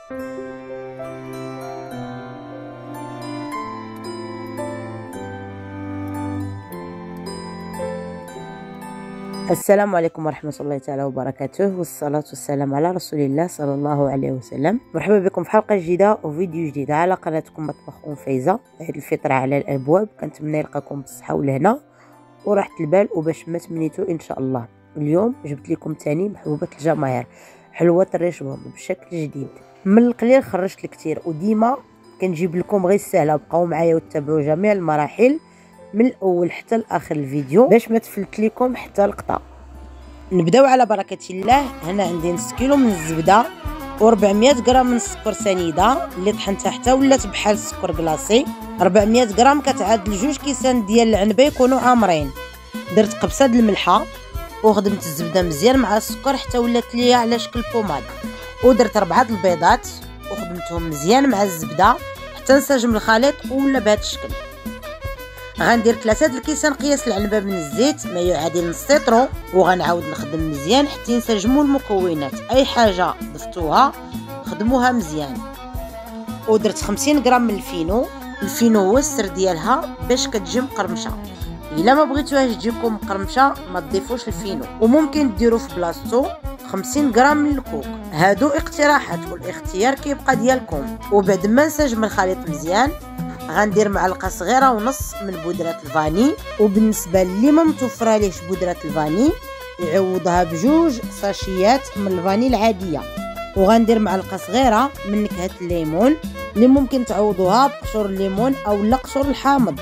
السلام عليكم ورحمة الله تعالى وبركاته، والصلاة والسلام على رسول الله صلى الله عليه وسلم. مرحبا بكم في حلقة جديدة وفيديو جديد على قناتكم مطبخ أم فايزة. عيد الفطر على الأبواب، كنتمنى يلقاكم بالصحة والهنا وراحة البال وباش ما تمنيتو إن شاء الله. اليوم جبت لكم تاني محبوبة الجماهير، حلوة الرشوة بشكل جديد. من القليل خرجت الكثير، وديما كنجيب لكم غير السهلة. بقاو معايا وتابعوا جميع المراحل من الاول حتى لاخر الفيديو باش ما تفلت لكم حتى لقطه. نبداو على بركه الله. هنا عندي نص كيلو من الزبده و400 غرام من السكر سنيده اللي طحنتها حتى ولات بحال السكر كلاصي. 400 غرام كتعادل 2 كيسان ديال العنبه يكونوا عامرين. درت قبصه د الملحه وخدمت الزبده مزيان مع السكر حتى ولات ليا على شكل بوماد، ودرت 4 البيضات وخدمتهم مزيان مع الزبده حتى نسجم الخليط ولا بهذا الشكل. غندير 3 الكيسان قياس العنبه من الزيت ما يعادل نص لتر، وغنعاود نخدم مزيان حتى ينسجموا المكونات. اي حاجه ضفتوها خدموها مزيان. ودرت 50 غرام من الفينو. الفينو هو السر ديالها باش كتجي مقرمشه. الا ما بغيتوهاش تجيكم مقرمشه ما تضيفوش الفينو، وممكن ديروا في بلاصتو 50 غرام من الكوك. هادو اقتراحات والاختيار كيبقى ديالكم. وبعد ما نسجم الخليط مزيان غندير معلقه صغيره ونص من بودره الفاني، وبالنسبه اللي ما متوفره ليش بودره الفاني يعوضها بجوج ساشيات من الفاني العاديه. وغندير معلقه صغيره من نكهه الليمون اللي ممكن تعوضوها بقشور الليمون او لا قشور الحامض.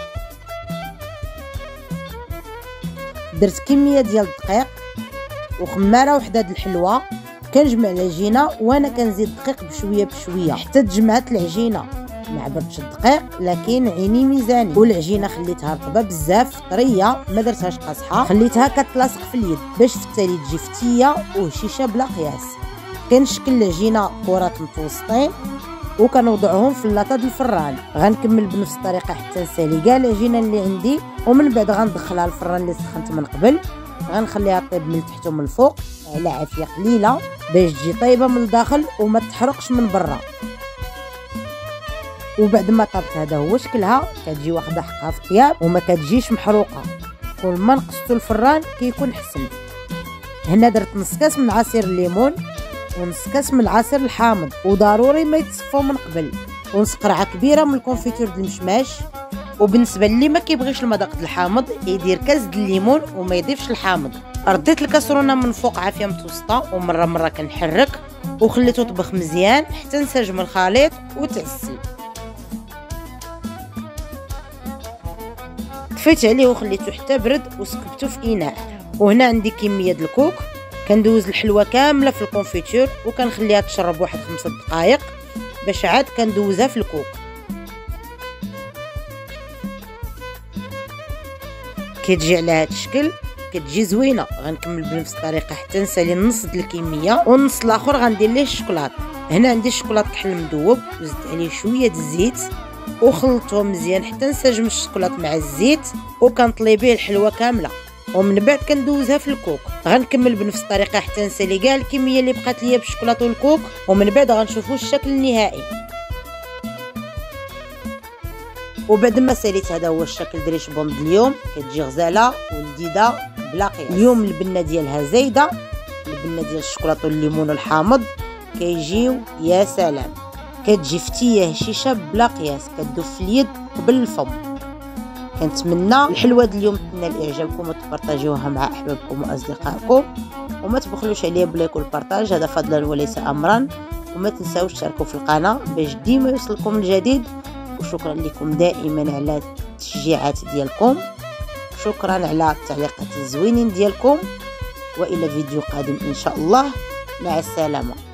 درت كميه ديال الدقيق وخماره وحده د الحلوه. كنجمع العجينه وانا كنزيد الدقيق بشويه بشويه حتى تجمعت العجينه. ما عبرتش الدقيق لكن عيني ميزاني. والعجينه خليتها رطبه بزاف طريه، ما درتهاش قاصحه، خليتها كتلاصق في اليد باش في التالي تجي فتيه وهشيشه بلا قياس. كنشكل العجينه كرات متوسطين وكنوضعهم في اللاطه ديال الفران. غنكمل بنفس الطريقه حتى نسالي كاع العجينه اللي عندي، ومن بعد غندخلها الفران اللي سخنت من قبل. غنخليها طيب من التحت ومن الفوق على عافيه قليله باش تجي طيبه من الداخل وما تحرقش من برا. وبعد ما طابت هذا هو شكلها، كتجي واخده حقها في الطياب وما كتجيش محروقه. كل ما نقصتو الفران كيكون حسن. هنا درت نص كاس من عصير الليمون ونص كاس من العصير الحامض، وضروري ما يتصفوا من قبل، ونص قرعه كبيره من الكونفيتور ديال المشماش. وبالنسبه اللي ما كيبغيش المذاق ديال الحامض يدير كاس ديال الليمون وما يضيفش الحامض. رديت الكاسرونه من فوق عافيه متوسطه ومره مره كنحرك، وخليته طبخ مزيان حتى نسجم الخليط وتعسل. طفيت عليه وخليته حتى برد وسكبته في اناء. وهنا عندي كميه د الكوك. كندوز الحلوه كامله في الكونفيتور وكنخليها تشرب واحد 5 دقائق باش عاد كندوزها في الكوك. كتجي على هذا الشكل، كتجي زوينه. غنكمل بنفس الطريقه حتى نسالي النص ديال الكميه، والنص الاخر غندير ليه الشوكولات. هنا عندي الشوكولات كحل مذوب وزدت عليه شويه د الزيت وخلطته مزيان حتى نسجم الشوكولات مع الزيت، وكنطلي به الحلوه كامله. ومن بعد كندوزها في الكوك. غنكمل بنفس الطريقه حتى نسالي كاع الكميه اللي بقات ليا بالشوكولاته والكوك، ومن بعد غنشوفوا الشكل النهائي. وبعد ما ساليت هذا هو الشكل دريش بوند اليوم. كتجي غزاله ولذيذه بلا قياس. اليوم البنه ديالها زايده، البنه ديال الشوكولاته والليمون والحامض كيجيو يا سلام. كتجي فتيه هشيشه بلا قياس، كتدوب في اليد قبل الفم. كنتمنى الحلوه ديال اليوم تنال اعجابكم وتبارطاجيوها مع احبابكم واصدقائكم، وما تبخلوش عليا بلايك والبارطاج، هذا فضلا وليس امرا. وما تنساوش تشاركوا في القناه باش ديما يوصلكم الجديد. وشكرا لكم دائما على التشجيعات ديالكم، شكرا على التعليقات الزوينين ديالكم، والى فيديو قادم ان شاء الله. مع السلامه.